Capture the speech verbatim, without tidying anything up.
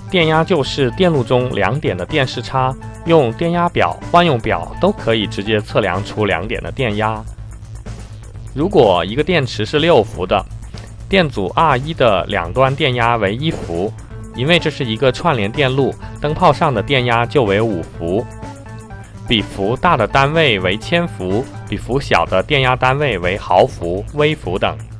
电压就是电路中两点的电势差，用电压表、万用表都可以直接测量出两点的电压。如果一个电池是六伏的，电阻 R 一 的两端电压为一伏，因为这是一个串联电路，灯泡上的电压就为五伏。比伏大的单位为千伏，比伏小的电压单位为毫伏、微伏等。